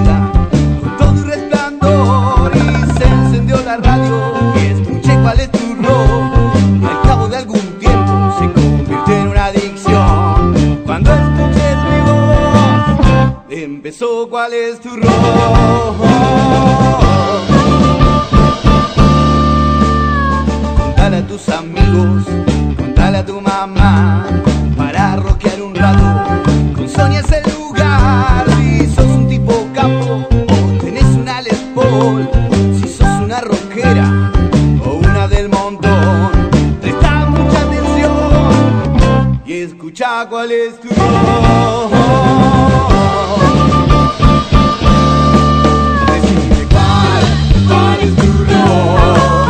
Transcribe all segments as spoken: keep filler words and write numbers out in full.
fiesta con todo y resplandor y se encendió la radio y escuché cuál es tu rock. Al cabo de algún tiempo se convirtió en una adicción. Cuando escuché mi voz empezó cuál es tu rock. Contale a tus amigos, contale a tu mamá, para rockear un rato, con Sonia es el lugar. Si sos un tipo capo o tenés una Les Paul, si sos una rockera o una del montón, presta mucha atención y escucha cuál es tu rock. Decime cuál, cuál es tu rock.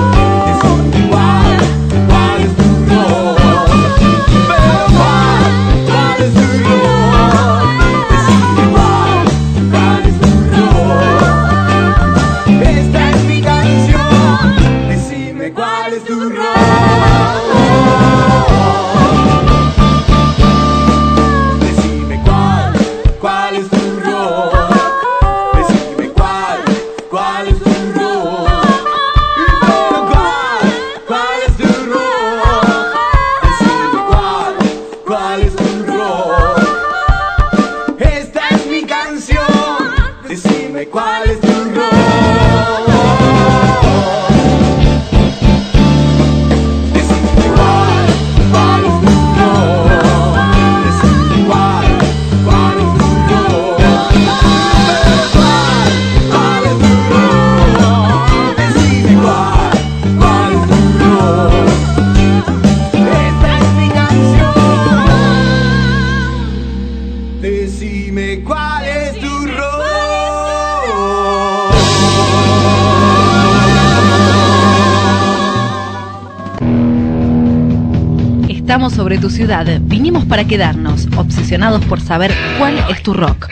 Estamos sobre tu ciudad, vinimos para quedarnos, obsesionados por saber cuál es tu rock.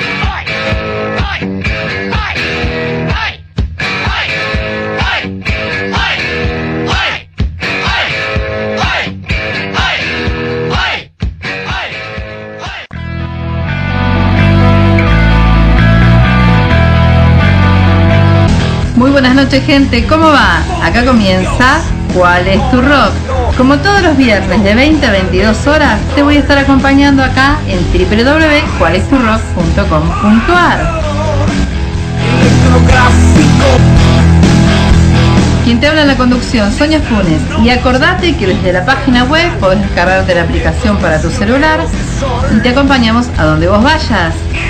Muy buenas noches, gente, ¿cómo va? Acá comienza ¿Cuál es tu rock? Como todos los viernes de veinte a veintidós horas, te voy a estar acompañando acá en doble u doble u doble u punto cuál es tu rock punto com punto a r. Quien te habla en la conducción, Sonia Funes. Y acordate que desde la página web podés descargarte la aplicación para tu celular y te acompañamos a donde vos vayas.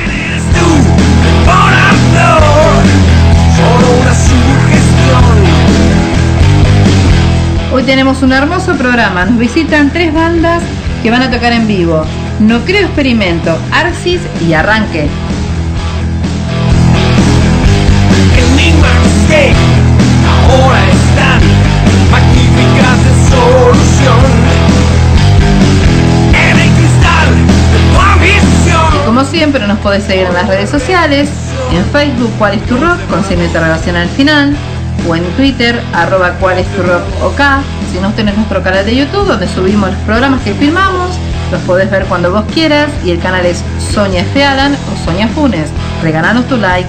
Hoy tenemos un hermoso programa, nos visitan tres bandas que van a tocar en vivo: No Creo Experimento, Arxis y Arranque. Enigmas ahora están magníficas de solución en el cristal de tu ambición. Como siempre nos podés seguir en las redes sociales, en Facebook ¿Cuál es tu rock? Con signo de interrogación al final, o en Twitter, arroba cuál es tu rock ok. Si no, tenés nuestro canal de YouTube donde subimos los programas que filmamos, los podés ver cuando vos quieras, y el canal es Sonia F. Alan o Sonia Funes. Regalanos tu like.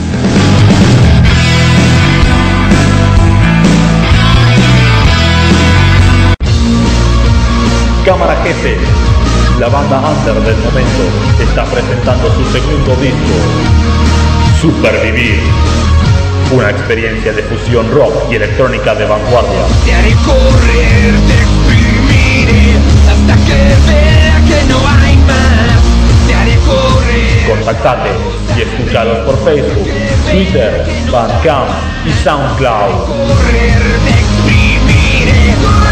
Cámara Jefe, la banda under del momento, está presentando su segundo disco, Supervivir. Una experiencia de fusión rock y electrónica de vanguardia. Te haré correr, te exprimiré hasta que vea que no hay más. Te haré correr. Contactate y escúchalos por Facebook, Twitter, Bandcamp y SoundCloud. Correr, te exprimiré.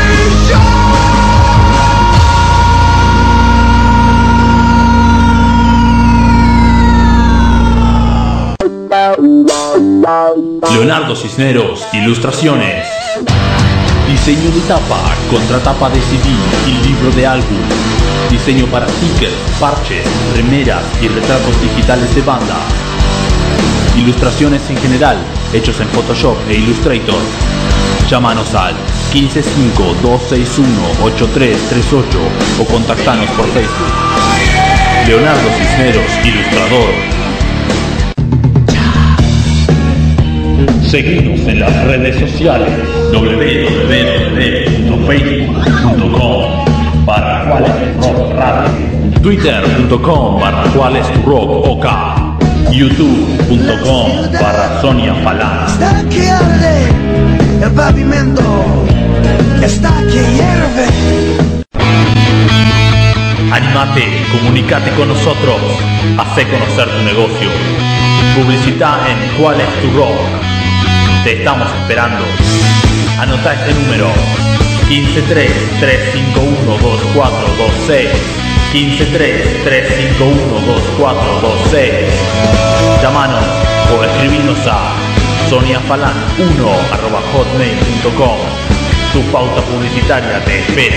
Leonardo Cisneros, Ilustraciones. Diseño de tapa, contratapa de C D y libro de álbum. Diseño para stickers, parches, remeras y retratos digitales de banda. Ilustraciones en general, hechos en Photoshop e Illustrator. Llámanos al quince cinco dos seis uno ocho tres tres ocho o contactanos por Facebook. Leonardo Cisneros, ilustrador. Seguinos en las redes sociales w w w punto facebook punto com barra cuál es tu rock radio, twitter punto com barra cuál es tu rock ok, youtube punto com barra Sonia Falán. Está que arde el pavimento, está que hierve. Animate, comunicate con nosotros, hacé conocer tu negocio. Publicita en ¿Cuál es tu rock? Te estamos esperando. Anota este número: quince tres, tres cinco uno, dos cuatro dos seis, quince tres, tres cinco uno, dos cuatro dos seis. Llámanos o escribinos a soniafalan uno arroba hotmail punto com. Tu pauta publicitaria te espera.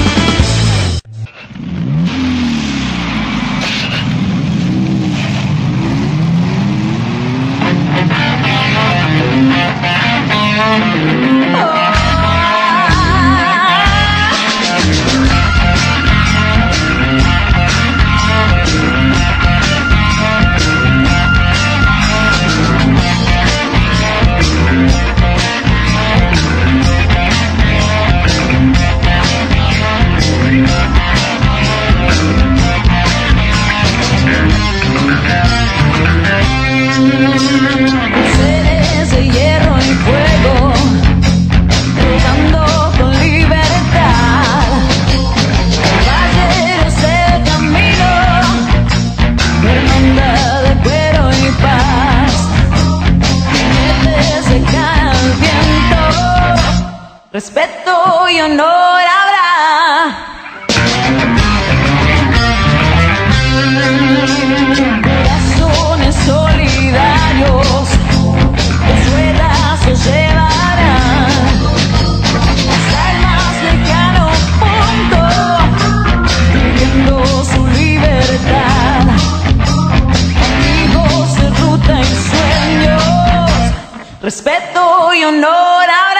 Respeto y honor habrá. Corazones solidarios, las ruedas se llevarán hasta el más lejano punto, viviendo su libertad. Amigos de ruta y sueños, respeto y honor habrá.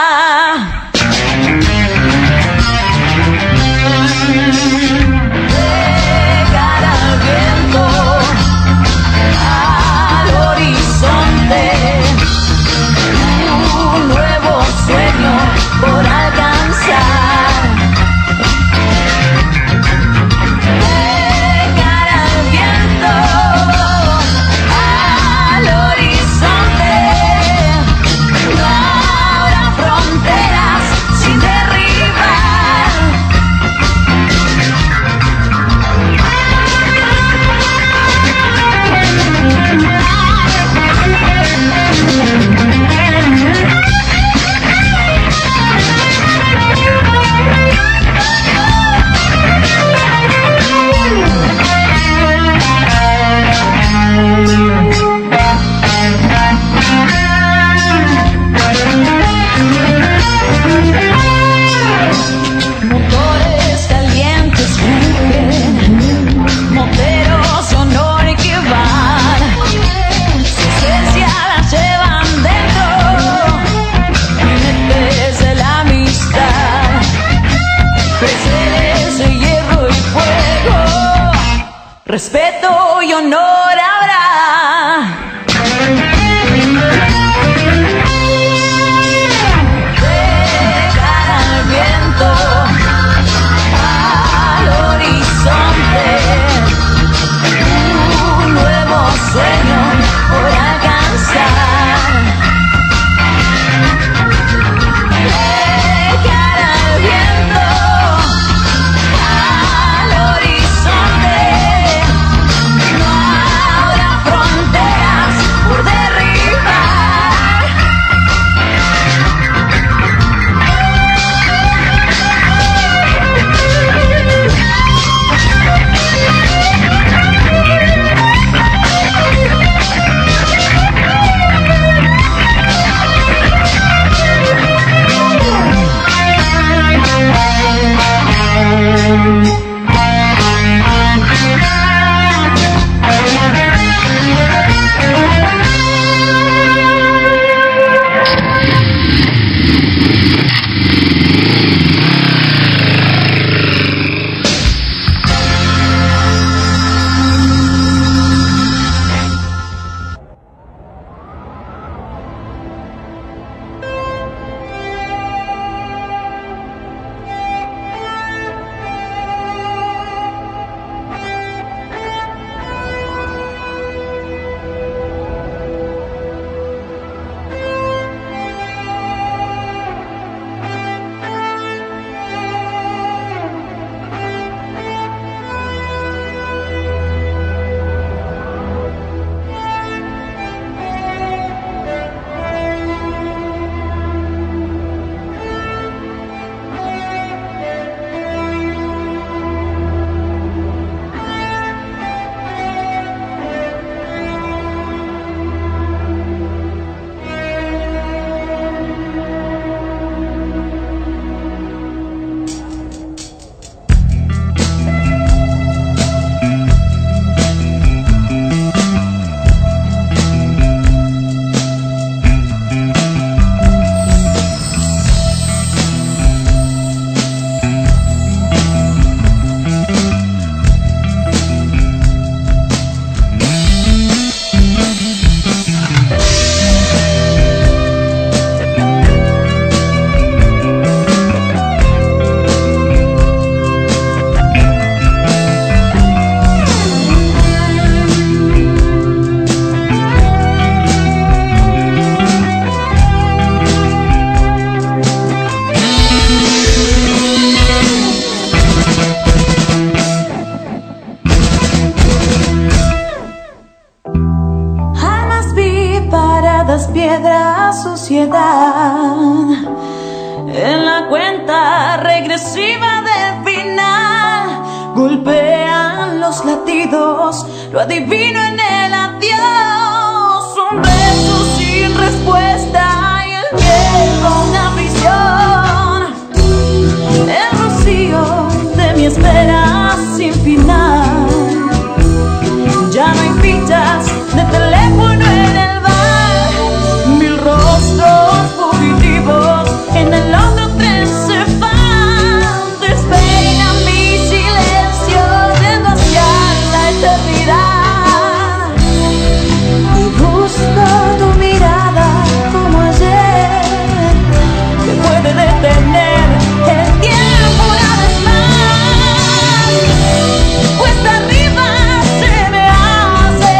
Respeto y honor habrá. Dejar al viento, al horizonte, un nuevo sueño por alcanzar. Dejar al viento, al horizonte. miradas, piedra, suciedad. En la cuenta regresiva del final golpean los latidos, lo adivino en el adiós. Un beso sin respuesta y el miedo una prisión. El rocío de mi espera sin final. Ya no hay fichas de teléfono en el bar. Mil rostros fugitivos en el otro tren se van. Despeina mi silencio yendo hacia la eternidad. Y busco tu mirada como ayer, que puede detener el tiempo una vez más. Cuesta arriba se me hace,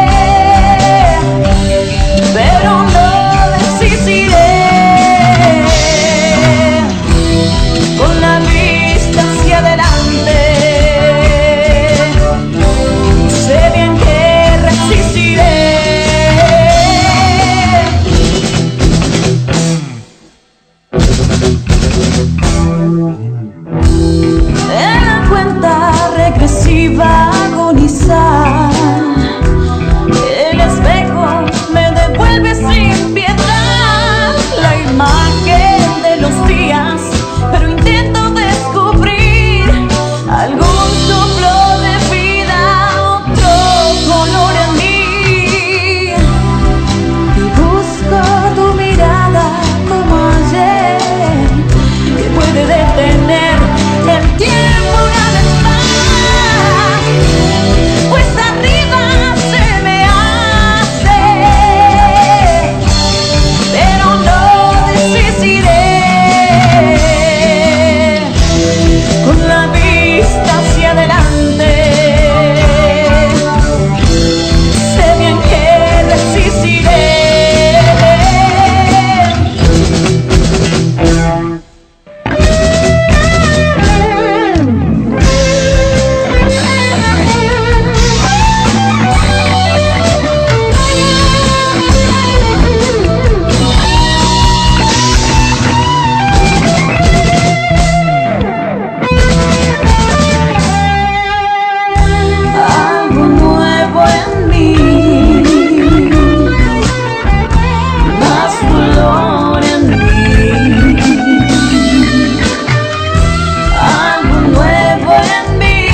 pero no desistiré. Con la vista hacia adelante, sé bien que resistiré. En la cuenta regresiva agonizar, el espejo me devuelve sin piedad la imagen de los días, pero intento descubrir algún soplo de vida, otro color en mí. Y busco tu mirada como ayer, que puede detener el tiempo una vez más. Cuesta arriba se me hace, pero no desistiré. Con la vista hacia adelante, sé bien que resistiré. Algo nuevo en mí, más color en mí. Algo nuevo en mí,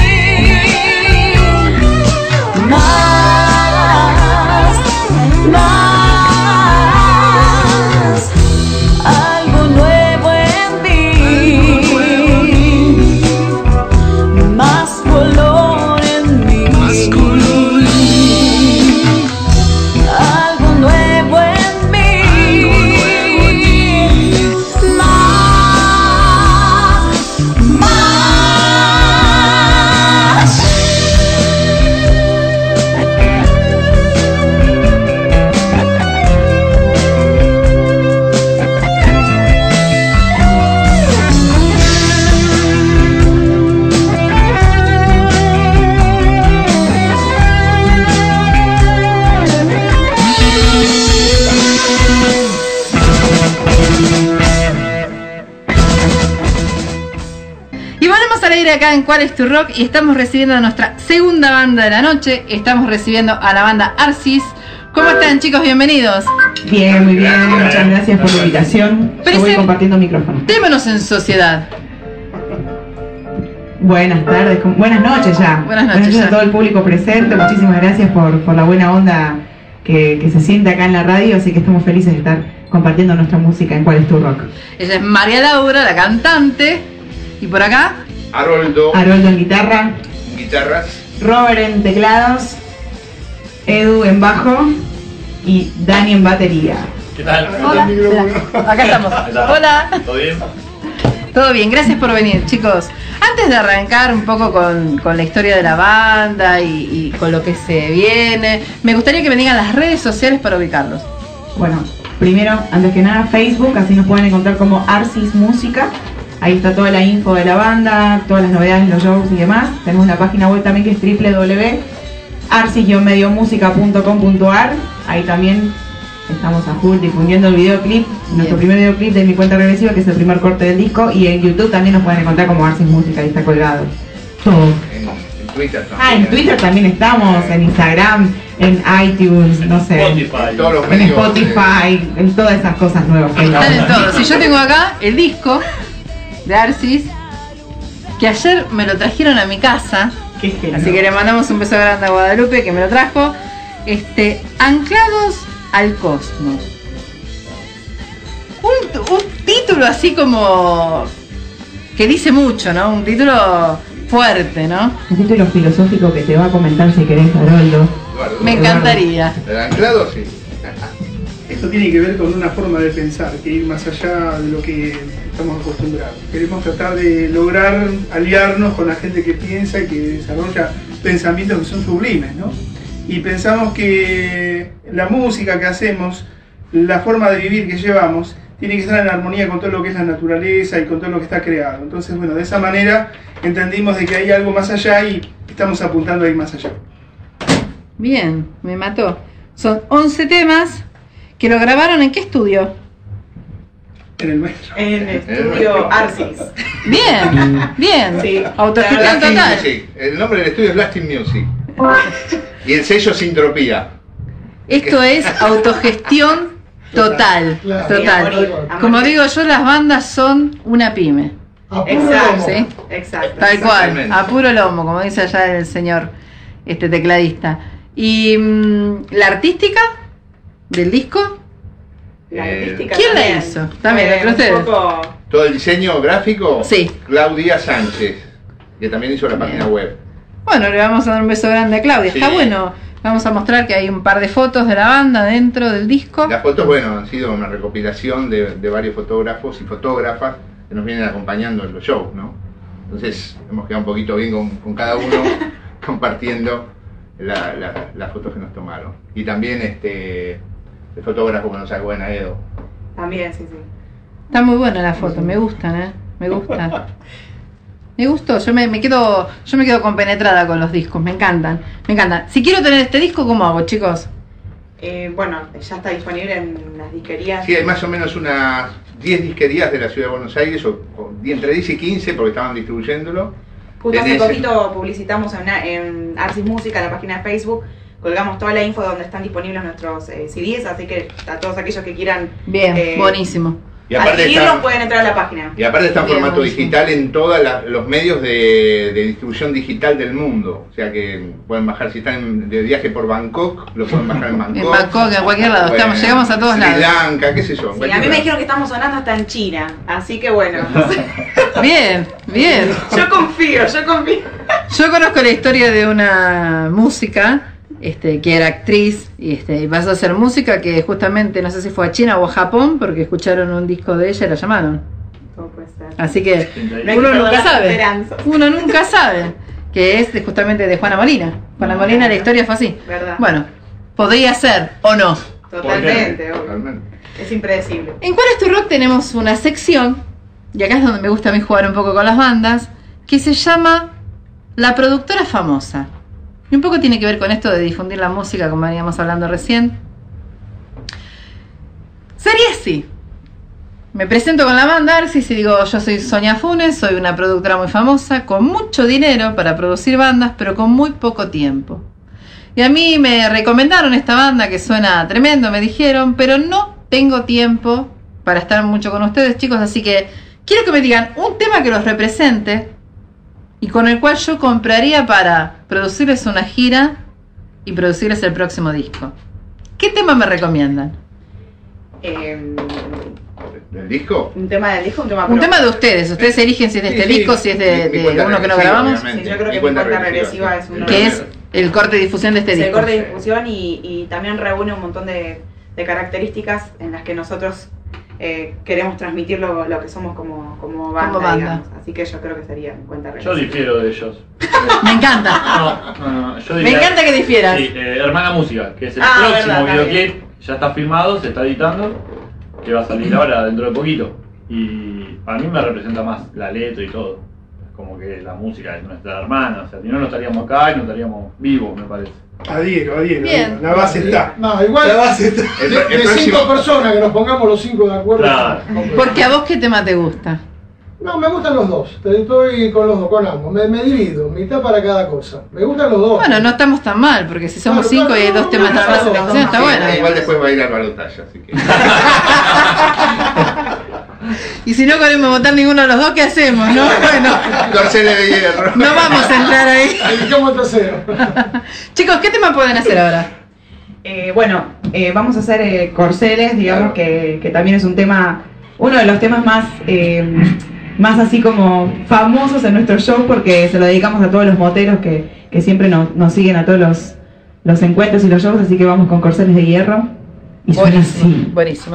más, más. Algo nuevo en mí, más color en mí. Algo nuevo en mí, más, más. Y volvemos al aire acá en ¿Cuál es tu rock? Y estamos recibiendo a nuestra segunda banda de la noche. Estamos recibiendo a la banda Arsis. ¿Cómo están, chicos? Bienvenidos. Bien, muy bien, muchas gracias por la invitación. Yo voy Presen- compartiendo micrófono. Démonos en sociedad. Buenas tardes, com- buenas noches ya. Buenas noches ya. a todo el público presente. Muchísimas gracias por, por la buena onda que, que se siente acá en la radio, así que estamos felices de estar compartiendo nuestra música en ¿Cuál es tu rock? Ella es María Laura, la cantante. Y por acá, Haroldo, Haroldo en guitarra, guitarras. Robert en teclados, Edu en bajo y Dani en batería. ¿Qué tal? hola. Acá estamos. Hola. ¿Todo bien? Todo bien, gracias por venir, chicos. Antes de arrancar un poco con, con la historia de la banda y, y con lo que se viene, me gustaría que me digan las redes sociales para ubicarlos. Bueno, primero, antes que nada, Facebook, así nos pueden encontrar como Arsis Música. Ahí está toda la info de la banda, todas las novedades, los shows y demás. Tenemos una página web también que es doble u doble u doble u punto arsis guion medio música punto com punto a r. Ahí también estamos a full difundiendo el videoclip, nuestro primer videoclip de Mi Cuenta Regresiva, que es el primer corte del disco, y en YouTube también nos pueden encontrar como Arsis Música, ahí está colgado. Todo. En, en Twitter también. Ah, en Twitter también estamos, en Instagram, en iTunes, no sé, Spotify. En todos los en medios, Spotify, en todas esas cosas nuevas que hay. Están en todo. Si yo tengo acá el disco de Arsis, que ayer me lo trajeron a mi casa, Qué genial. así que le mandamos un beso grande a Guadalupe que me lo trajo. Este, Anclados al Cosmos. Un, un título así como que dice mucho, ¿no? Un título fuerte, ¿no? Un título filosófico que te va a comentar si querés, Haroldo. Eduardo. Me encantaría. El anclado, sí. Esto tiene que ver con una forma de pensar, que ir más allá de lo que estamos acostumbrados. Queremos tratar de lograr aliarnos con la gente que piensa y que desarrolla pensamientos que son sublimes, ¿no? Y pensamos que la música que hacemos, la forma de vivir que llevamos, tiene que estar en armonía con todo lo que es la naturaleza y con todo lo que está creado. Entonces, bueno, de esa manera entendimos de que hay algo más allá y estamos apuntando a ir más allá. Bien, me mató. Son once temas que lo grabaron ¿en qué estudio? En el nuestro. En el estudio Arsis. Bien, bien. Sí. Autogestión Blasting total. Music. El nombre del estudio es Blasting Music. Y el sello Sintropía. Esto es autogestión total. Total. Como digo yo, las bandas son una pyme. Exacto. ¿Sí? Exacto. Tal cual, Exactamente. a puro lomo, como dice allá el señor este tecladista. ¿Y mmm, la artística del disco? La Eh, artística ¿Quién la también. hizo? También, Fue entre un ustedes. poco- Todo el diseño gráfico, Sí. Claudia Sánchez, que también hizo la Bien. página web. Bueno, le vamos a dar un beso grande a Claudia. Está Sí. bueno. Vamos a mostrar que hay un par de fotos de la banda dentro del disco. Las fotos, bueno, han sido una recopilación de, de varios fotógrafos y fotógrafas que nos vienen acompañando en los shows, ¿no? Entonces hemos quedado un poquito bien con, con cada uno compartiendo la- la- las fotos que nos tomaron. Y también este el fotógrafo que nos sacó en Aedo. También, sí, sí. Está muy buena la foto, me gustan, ¿eh? Me gusta. Me gustó, yo me, me quedo yo me quedo compenetrada con los discos, me encantan, me encantan. Si quiero tener este disco, ¿cómo hago, chicos? Eh, bueno, ya está disponible en las disquerías. Sí, hay más o menos unas diez disquerías de la ciudad de Buenos Aires, o, o entre diez y quince porque estaban distribuyéndolo. Justo hace Tenés- poquito publicitamos en, una- en Arsis Música, en la página de Facebook, colgamos toda la info donde están disponibles nuestros eh, C Ds, así que a todos aquellos que quieran Bien, eh, buenísimo. Y aparte adquirirlos están- pueden entrar a la página. Y aparte está en Bien, formato buenísimo. digital en todos los medios de, de distribución digital del mundo. O sea que pueden bajar, si están de viaje por Bangkok, lo pueden bajar en Bangkok. En Bangkok, en cualquier lado, Bueno, estamos, llegamos a todos Sri lados. Lanka, qué sé yo. en Sí, cualquier a mí me lado. dijeron que estamos sonando hasta en China, así que bueno, Bien, bien. yo confío, yo confío. Yo conozco la historia de una música este, que era actriz y, este, y pasó a hacer música que justamente no sé si fue a China o a Japón porque escucharon un disco de ella y la llamaron. Todo puede ser. Así que No hay que uno perder nunca las sabe. esperanzas. Uno nunca sabe. Que es de- justamente de Juana Molina. Juana No, Molina, la claro. historia fue así. ¿Verdad? Bueno, podría ser o no. Totalmente, obvio. Totalmente. Es impredecible. En ¿Cuál es tu rock? Tenemos una sección, y acá es donde me gusta a mí jugar un poco con las bandas, que se llama La Productora Famosa. Y un poco tiene que ver con esto de difundir la música, como veníamos hablando recién. Sería así. Me presento con la banda Arsis y digo, yo soy Sonia Funes, soy una productora muy famosa, con mucho dinero para producir bandas, pero con muy poco tiempo. Y a mí me recomendaron esta banda que suena tremendo, me dijeron, pero no tengo tiempo para estar mucho con ustedes, chicos, así que quiero que me digan un tema que los represente y con el cual yo compraría para producirles una gira y producirles el próximo disco. ¿Qué tema me recomiendan? Eh, ¿Del disco? un tema del disco, un tema Un propio. tema de ustedes, ustedes eligen si es de Sí, este sí, disco, si es de, mi- mi de cuenta uno que no regresiva, grabamos, obviamente. Sí, yo creo que Mi mi cuenta cuenta regresiva, regresiva es sí. uno que de es el corte de difusión de este Es el disco. corte de difusión y, y también reúne un montón de, de características en las que nosotros eh, queremos transmitir lo, lo que somos como, como banda, Como banda. digamos. Así que yo creo que sería mi cuenta Yo regresiva. difiero de ellos. Me encanta. No, no, no, yo Me diría- encanta que difieras. Sí, eh, Hermana Música, que es el Ah, próximo verdad, está videoclip, ya está filmado, se está editando, que va a salir ahora dentro de poquito. Y a mí me representa más la letra y todo. como que la música es nuestra hermana, o sea, si no, no estaríamos acá y no estaríamos vivos, me parece. Adhiero, adhiero. Bien. La base está. No, igual La base está. de, de cinco personas que nos pongamos los cinco de acuerdo. Claro. Porque a vos, ¿qué tema te gusta? No, me gustan los dos. Estoy con los dos, con ambos. Me, me divido, mitad para cada cosa. Me gustan los dos. Bueno, no estamos tan mal, porque si somos Claro, cinco claro, y hay no, dos no, temas no, nada más no, en la no, canción, está Sí, bueno. igual después va a ir al balotaje, así que. Y si no queremos votar ninguno de los dos, ¿qué hacemos? No, bueno, Corceles de hierro. no vamos a entrar ahí. Dedicamos tercero. Chicos, ¿qué tema pueden hacer ahora? Eh, bueno, eh, vamos a hacer eh, Corceles, digamos, Claro. que, que también es un tema, uno de los temas más, eh, más así como famosos en nuestro show, porque se lo dedicamos a todos los moteros que, que siempre nos, nos siguen a todos los, los encuentros y los shows, así que vamos con Corceles de Hierro. Y suena Buenísimo, así. buenísimo.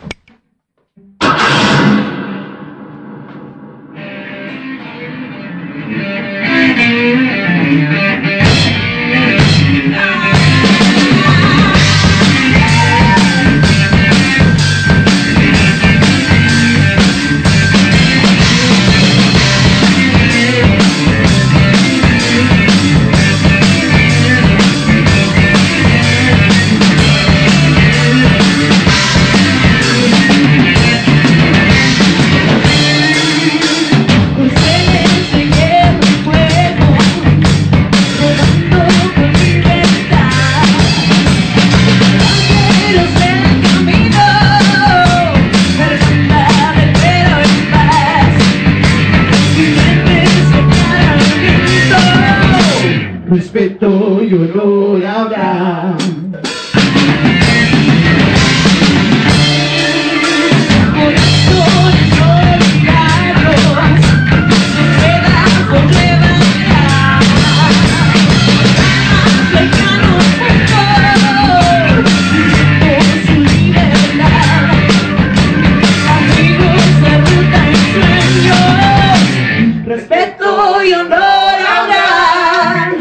Respeto y honor habrá. Respeto y honor habrá.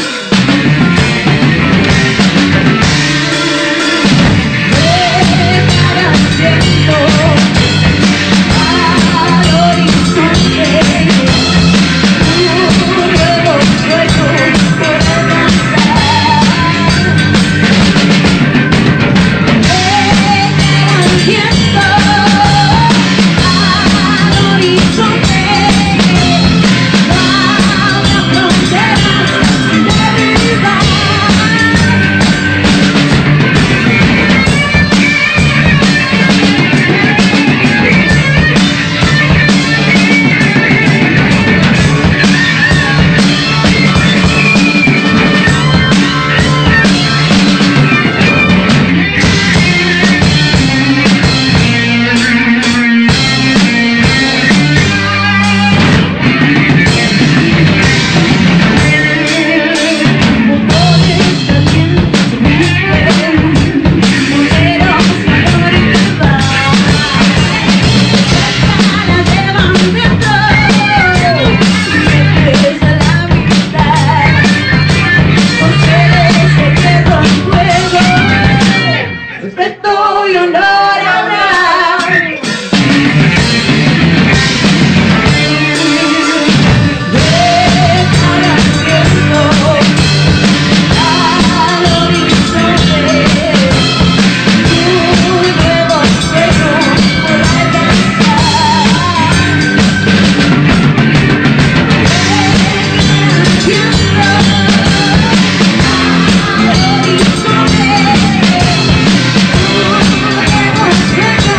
Respeto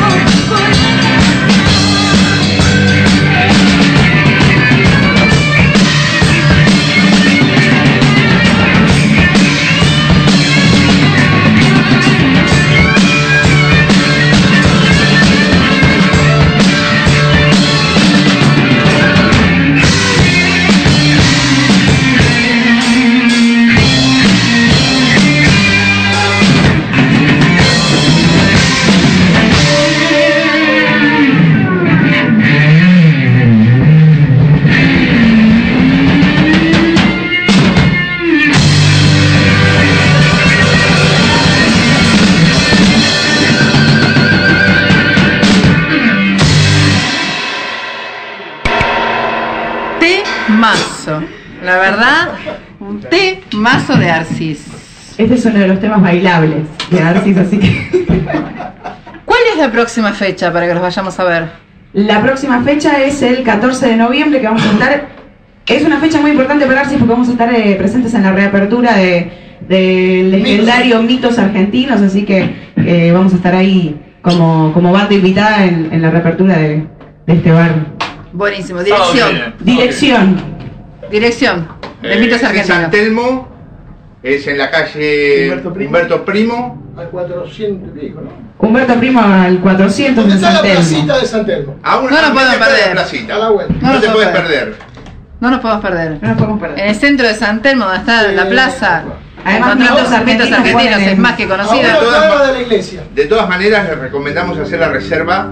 temazo. La verdad, un temazo de Arsis. Este es uno de los temas bailables de Arsis, así que... ¿Cuál es la próxima fecha para que los vayamos a ver? La próxima fecha es el catorce de noviembre, que vamos a estar... Es una fecha muy importante para Arsis porque vamos a estar eh, presentes en la reapertura de, del legendario Mitos Argentinos, así que eh, vamos a estar ahí como, como banda invitada en, en la reapertura de, de este bar. Buenísimo. Dirección. Dirección. Dirección. De Eh, Mitos es en Argentinos. San Telmo, es en la calle Humberto Primo. Humberto Primo. Al cuatrocientos y pico, ¿no? Humberto Primo al cuatrocientos ¿Dónde de está San la Telmo. placita de San Telmo? A una, No nos a podemos media cuadra de perder. placita. A la vuelta. No, No nos te puedes podemos perder. No nos podemos perder. No nos podemos perder. En el centro de San Telmo, donde está Sí. la plaza. Además, Mitos Mitos Argentinos, Argentinos es más que A conocida. una todas cuadra ma- de la iglesia. De todas maneras, les recomendamos hacer la reserva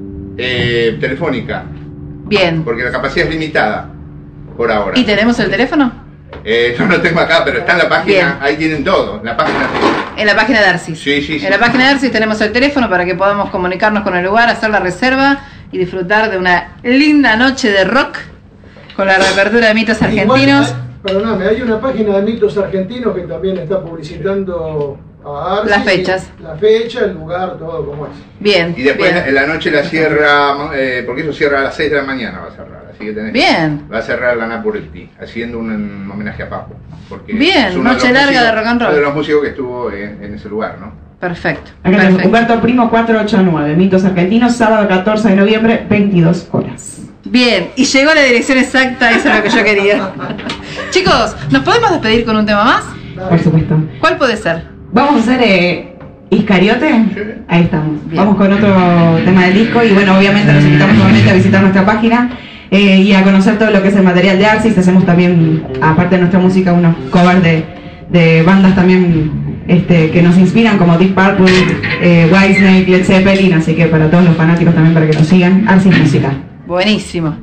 eh, telefónica, Bien. porque la capacidad es limitada por ahora. ¿Y tenemos el teléfono? Eh, no lo tengo acá, pero está en la página, Bien. ahí tienen todo, en la página. En la página de Arsis. Sí, sí, sí. En la página de Arsis tenemos el teléfono para que podamos comunicarnos con el lugar, hacer la reserva y disfrutar de una linda noche de rock con la reapertura de Mitos Argentinos. Igual, hay- perdóname, hay una página de Mitos Argentinos que también está publicitando a Arsis. Las fechas. La fecha, el lugar, todo como es. Bien. Y después bien. en la noche la cierra, eh, porque eso cierra a las seis de la mañana, va a cerrar. Así que tenés, Bien. Va a cerrar la Napurelli, haciendo un, un homenaje a Papo. Porque Bien, es uno de noche los larga músicos- de rock and roll. uno de los músicos que estuvo en, en ese lugar, ¿no? Perfecto. Acá tenemos Perfecto. Humberto Primo cuatrocientos ochenta y nueve, Mitos Argentinos, sábado catorce de noviembre, veintidós horas. Bien, y llegó la dirección exacta, eso es lo que yo quería. Chicos, ¿nos podemos despedir con un tema más? Por supuesto. ¿Cuál puede ser? Vamos a hacer eh, Iscariote. Ahí estamos. Bien. Vamos con otro tema del disco y bueno, obviamente los invitamos nuevamente a visitar nuestra página eh, y a conocer todo lo que es el material de Arsis. Hacemos también, aparte de nuestra música, unos covers de, de bandas también este, que nos inspiran como Deep Purple, eh, Whitesnake, Led Zeppelin, así que para todos los fanáticos también para que nos sigan, Arsis Música. Buenísimo.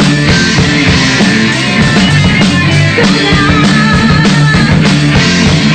Go down.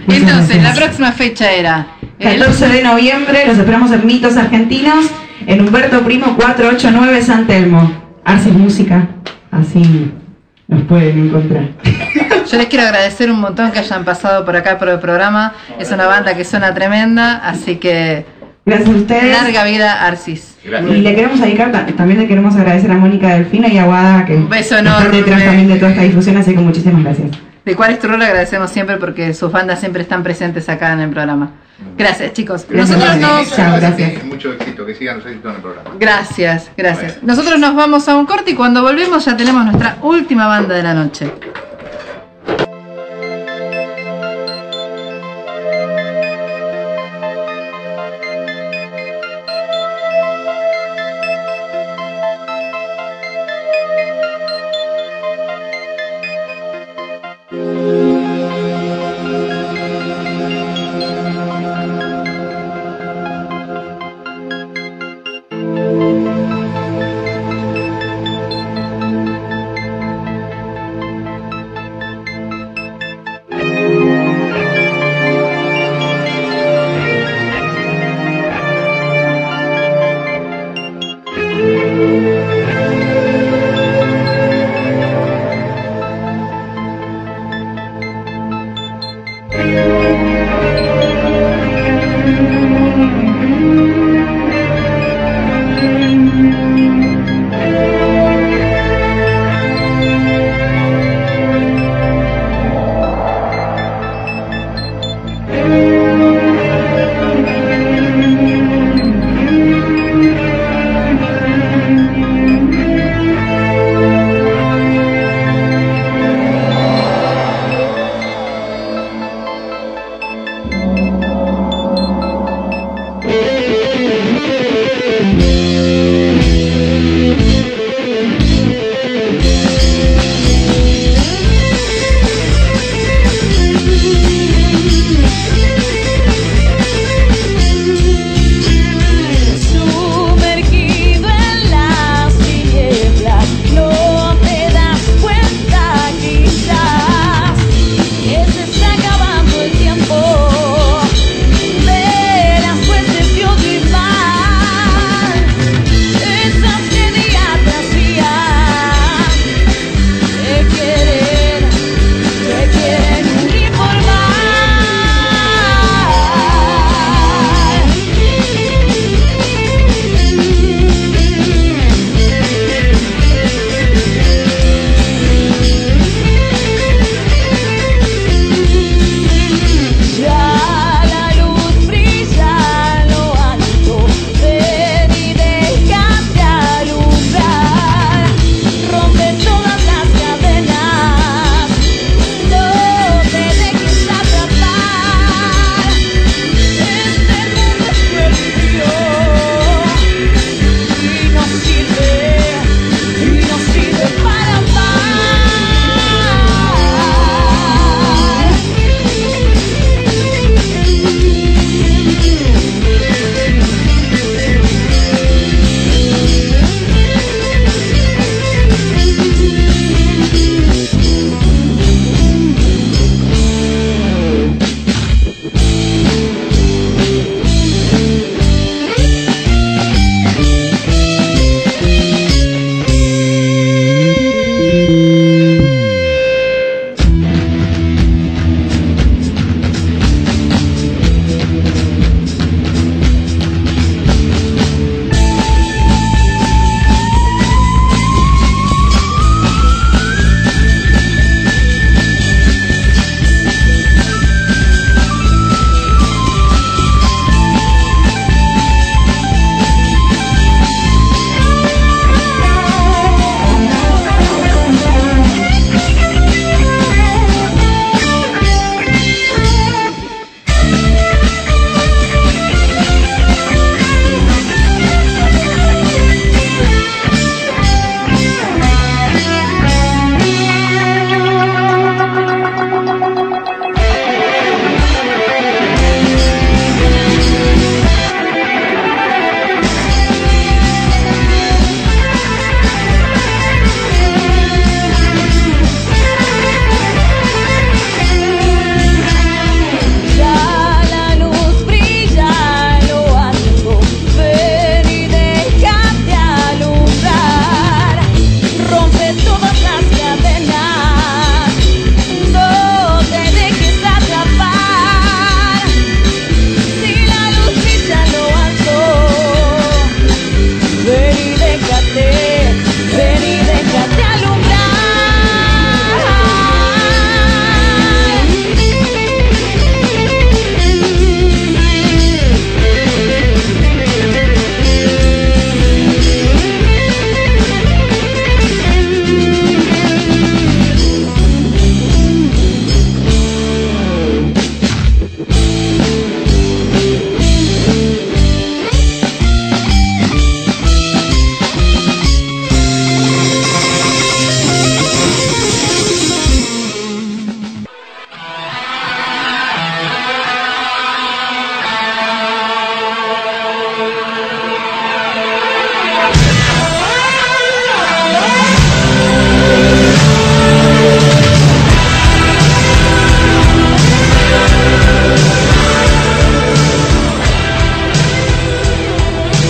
Muchas Entonces, gracias. la próxima fecha era el catorce de noviembre, los esperamos en Mitos Argentinos, en Humberto Primo cuatrocientos ochenta y nueve San Telmo. Arce Música, así nos pueden encontrar. Yo les quiero agradecer un montón que hayan pasado por acá por el programa. Es una banda que suena tremenda, así que Gracias a ustedes. larga vida Arcis. Y le queremos dedicar, ta- también le queremos agradecer a Mónica Delfina y a Guada, que Un beso están enorme. detrás también de toda esta difusión, así que muchísimas gracias. De Cuál es tu rol agradecemos siempre porque sus bandas siempre están presentes acá en el programa. Gracias, chicos. Gracias. Nosotros nos... Chao, gracias. Mucho éxito, que sigan los éxitos en el programa. Gracias, gracias. Nosotros nos vamos a un corte y cuando volvemos ya tenemos nuestra última banda de la noche.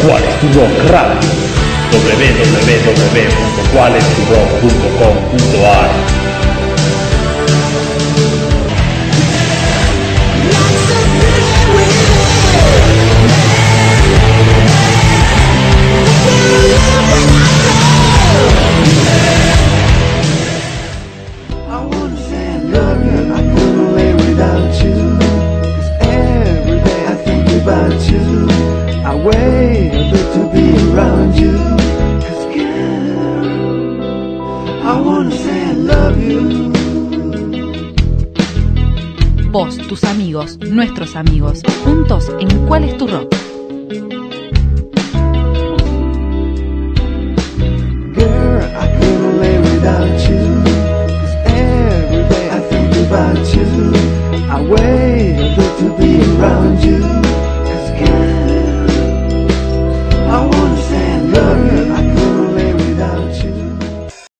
¿Cuál es tu rock radio? w w w punto cual es tu rock punto com punto a r Vos, tus amigos, nuestros amigos, juntos en ¿Cuál es tu rock? Girl, I couldn't live without you.